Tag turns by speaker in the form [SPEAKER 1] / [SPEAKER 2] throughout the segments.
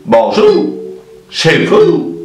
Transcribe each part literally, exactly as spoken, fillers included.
[SPEAKER 1] Bonjour, chez vous.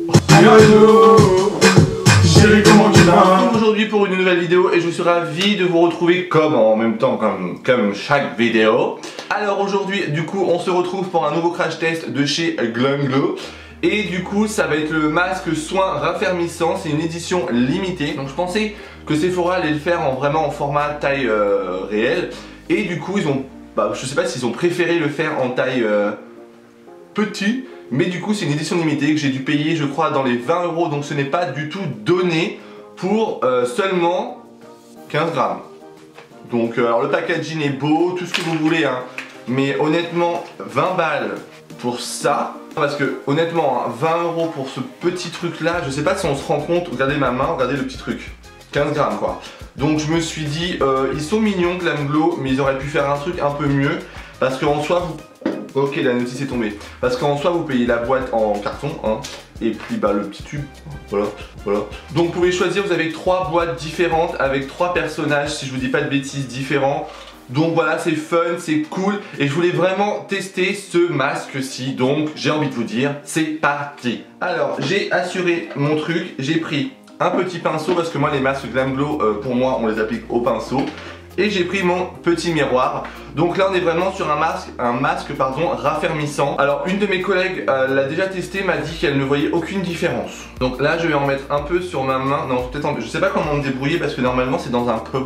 [SPEAKER 1] Aujourd'hui pour une nouvelle vidéo et je suis ravi de vous retrouver comme en même temps comme, comme chaque vidéo. Alors aujourd'hui du coup on se retrouve pour un nouveau crash test de chez Glunglo. Et du coup ça va être le masque soin raffermissant, c'est une édition limitée. Donc je pensais que Sephora allait le faire en vraiment en format taille euh, réelle. Et du coup ils ont, bah, je sais pas s'ils ont préféré le faire en taille euh, petit. Mais du coup c'est une édition limitée que j'ai dû payer je crois dans les vingt euros. Donc ce n'est pas du tout donné pour euh, seulement quinze grammes. Donc euh, alors le packaging est beau, tout ce que vous voulez hein. Mais honnêtement vingt balles pour ça. Parce que honnêtement hein, vingt euros pour ce petit truc là, je sais pas si on se rend compte. Regardez ma main, regardez le petit truc, quinze grammes quoi. Donc je me suis dit euh, ils sont mignons Glunglo, mais ils auraient pu faire un truc un peu mieux. Parce qu'en soi vous... Ok, la notice est tombée. Parce qu'en soi vous payez la boîte en carton hein, et puis bah le petit tube. Voilà, voilà. Donc vous pouvez choisir, vous avez trois boîtes différentes avec trois personnages, si je vous dis pas de bêtises, différents. Donc voilà, c'est fun, c'est cool. Et je voulais vraiment tester ce masque-ci. Donc j'ai envie de vous dire, c'est parti. Alors j'ai assuré mon truc, j'ai pris un petit pinceau parce que moi les masques Glunglo, euh, pour moi on les applique au pinceau. Et j'ai pris mon petit miroir. Donc là on est vraiment sur un masque, un masque pardon, raffermissant. Alors une de mes collègues euh, l'a déjà testé, m'a dit qu'elle ne voyait aucune différence. Donc là je vais en mettre un peu sur ma main. Non peut-être en... je sais pas comment me débrouiller parce que normalement c'est dans un pot.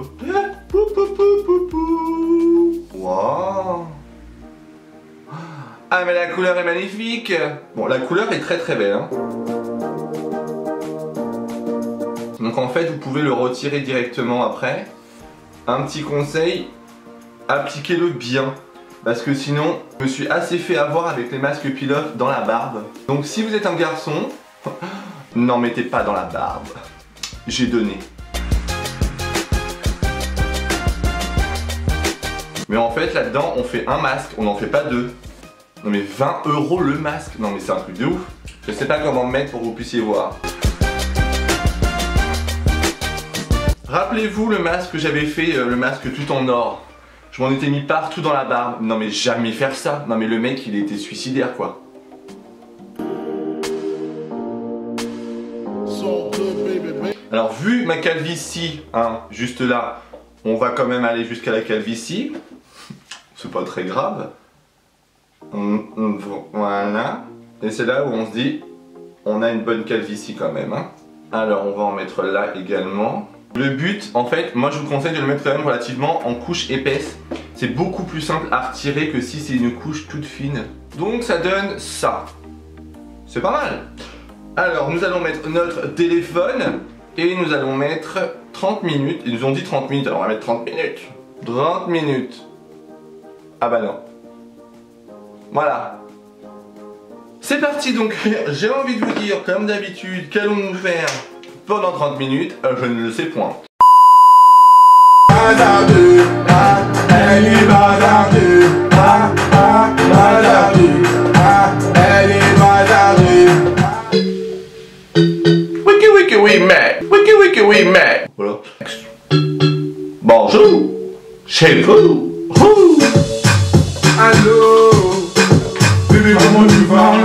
[SPEAKER 1] Wow. Ah mais la couleur est magnifique. Bon la couleur est très très belle hein. Donc en fait vous pouvez le retirer directement après. Un petit conseil, appliquez-le bien. Parce que sinon, je me suis assez fait avoir avec les masques pilotes dans la barbe. Donc si vous êtes un garçon, n'en mettez pas dans la barbe. J'ai donné. Mais en fait là-dedans, on fait un masque, on n'en fait pas deux. Non mais vingt euros le masque. Non mais c'est un truc de ouf. Je sais pas comment me mettre pour que vous puissiez voir. Rappelez-vous le masque que j'avais fait, euh, le masque tout en or. Je m'en étais mis partout dans la barbe. Non mais jamais faire ça. Non mais le mec il était suicidaire quoi. Alors vu ma calvitie, hein, juste là, on va quand même aller jusqu'à la calvitie. C'est pas très grave. Voilà. Et c'est là où on se dit, on a une bonne calvitie quand même. Hein. Alors on va en mettre là également. Le but, en fait, moi je vous conseille de le mettre quand même relativement en couche épaisse. C'est beaucoup plus simple à retirer que si c'est une couche toute fine. Donc ça donne ça. C'est pas mal. Alors nous allons mettre notre téléphone et nous allons mettre trente minutes. Ils nous ont dit trente minutes, alors on va mettre trente minutes. trente minutes. Ah bah non. Voilà. C'est parti donc, j'ai envie de vous dire, comme d'habitude, qu'allons-nous faire pendant trente minutes, je ne le sais point. Wiki wiki oui mais, wiki wiki oui mais. Voilà. Bonjour, chez vous.
[SPEAKER 2] Allô, bébé comment tu vas?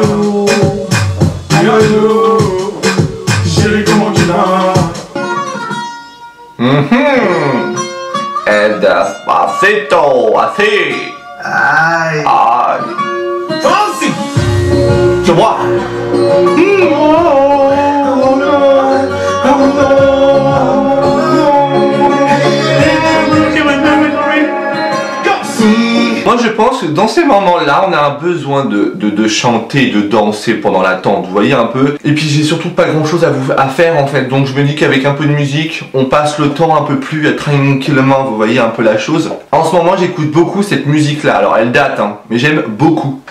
[SPEAKER 2] Allô, chérie comment tu vas?
[SPEAKER 1] Mhm. El despacito, así.
[SPEAKER 2] Aïe.
[SPEAKER 1] Ay.
[SPEAKER 2] Fancy.
[SPEAKER 1] Tu vois? Mm.
[SPEAKER 2] Oh no, oh no.
[SPEAKER 1] Moi je pense que dans ces moments-là, on a un besoin de, de, de chanter, de danser pendant l'attente, vous voyez un peu. Et puis j'ai surtout pas grand-chose à, vous, à faire en fait, donc je me dis qu'avec un peu de musique, on passe le temps un peu plus tranquillement, vous voyez un peu la chose. En ce moment, j'écoute beaucoup cette musique-là, alors elle date, hein, mais j'aime beaucoup.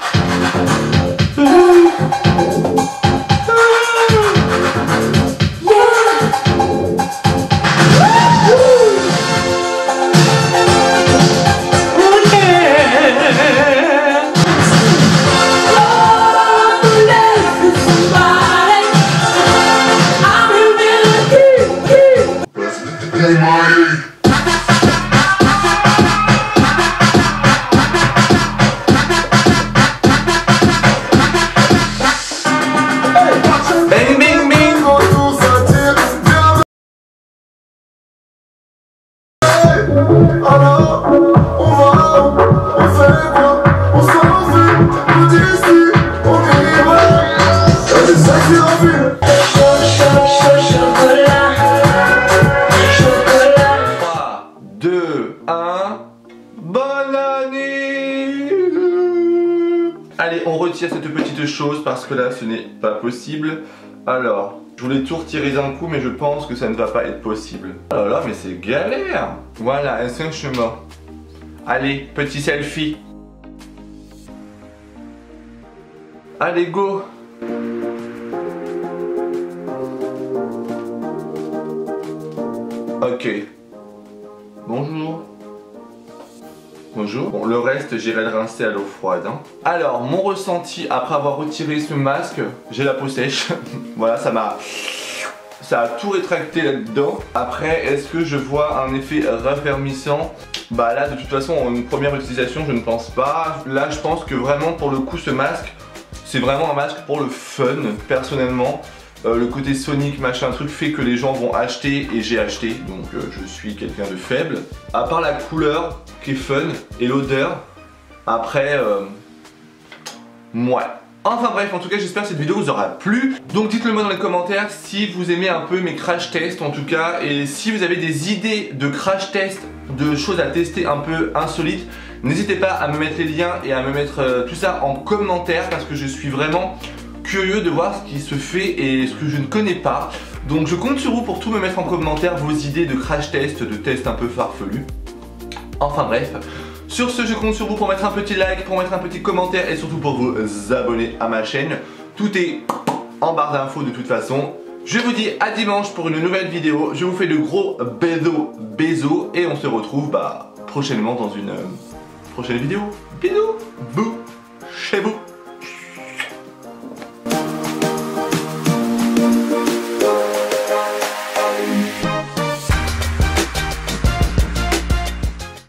[SPEAKER 1] petites choses parce que là ce n'est pas possible. Alors, je voulais tout retirer d'un coup mais je pense que ça ne va pas être possible. Oh là là, mais c'est galère. Voilà, un cinq chemin. Allez, petit selfie. Allez, go. Ok. Bonjour. Bonjour. Bon, le reste, j'irai le rincer à l'eau froide. Hein. Alors, mon ressenti après avoir retiré ce masque, j'ai la peau sèche. Voilà, ça m'a... Ça a tout rétracté là-dedans. Après, est-ce que je vois un effet raffermissant? Bah là, de toute façon, en une première utilisation, je ne pense pas. Là, je pense que vraiment, pour le coup, ce masque, c'est vraiment un masque pour le fun, personnellement. Euh, le côté Sonic machin truc fait que les gens vont acheter et j'ai acheté, donc euh, je suis quelqu'un de faible. À part la couleur qui est fun et l'odeur, après, euh... ouais. Enfin bref, en tout cas j'espère que cette vidéo vous aura plu. Donc dites-le moi dans les commentaires si vous aimez un peu mes crash tests en tout cas. Et si vous avez des idées de crash tests, de choses à tester un peu insolites, n'hésitez pas à me mettre les liens et à me mettre euh, tout ça en commentaire. Parce que je suis vraiment curieux de voir ce qui se fait et ce que je ne connais pas. Donc je compte sur vous pour tout me mettre en commentaire vos idées de crash tests, de tests un peu farfelus. Enfin bref. Sur ce, je compte sur vous pour mettre un petit like, pour mettre un petit commentaire et surtout pour vous abonner à ma chaîne. Tout est en barre d'infos de toute façon. Je vous dis à dimanche pour une nouvelle vidéo. Je vous fais de gros bisous, bisous et on se retrouve bah, prochainement dans une euh, prochaine vidéo. Bisous, bouh, chez vous.